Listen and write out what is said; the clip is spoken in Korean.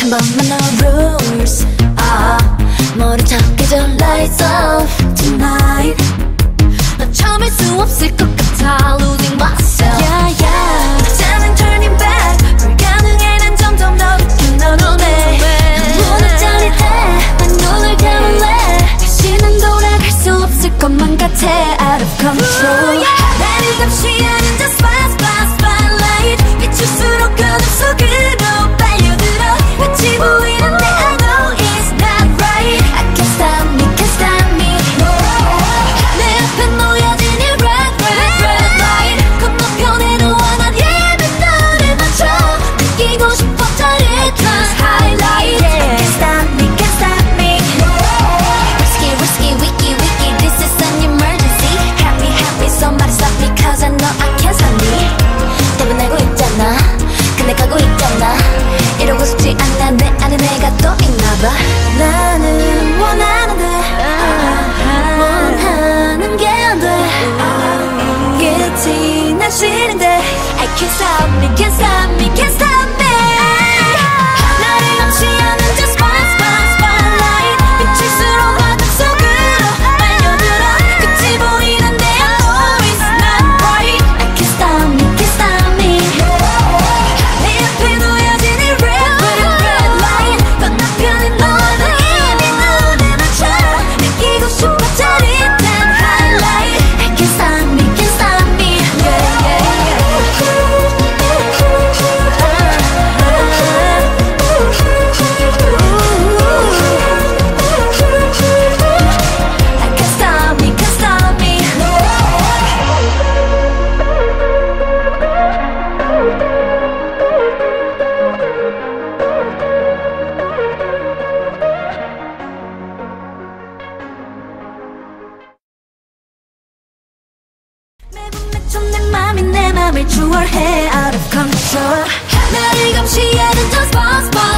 번만 no rules. 머리 잡기 전 lights off tonight. 너 참을 수 없을 것 같아 losing myself. Yeah yeah. 이제는 turning back. 불가능해 난 점점 더 깊은 너 눈에. 문을 짜릿해 난 눈을 감을래. 다시는 돌아갈 수 없을 것만 같아 out of control. 나를 감시하는 the spotlight. 비출수록 어둠 속으로 빨려들어. 같이 보이는데 I know it's not right. I can't stop me, can't stop me. 내 앞에 놓여진 이 red light. 건너편에 누워 난 예쁜 너를 맞춰. 느끼고 싶어 짜릿한 highlight. I can't stop me, can't stop me. Risky, risky, wiki, wiki. This is an emergency. Happy, happy, somebody stop me. Cause I know I can't stop me. 답은 알고 있잖아. 근데 가고 있잖아. 이러고 싶지 않아. 내 안에 내가 또 있나봐. 나는 원하는데 원하는 게 안 돼. 끝이 난 싫은데 I can't stop me, can't stop me, can't stop me. 나를 감시하는 just spotlight. 비칠수록 어둠 속으로 빨려들어. 끝이 보이는데 I know it's not right. I can't stop me, can't stop me. 내 앞에 놓여진 이 red light. 건너편에 너는 이미 눈에 맞춰. 느끼고 싶어 짜릿한 highlight. I can't stop me, can't stop me. Yeah, yeah, yeah. I can't stop me, can't stop me. 매번 맺혀 내 맘이 내 맘을 추월해 out of control. 나를 감시하는 just spotlight.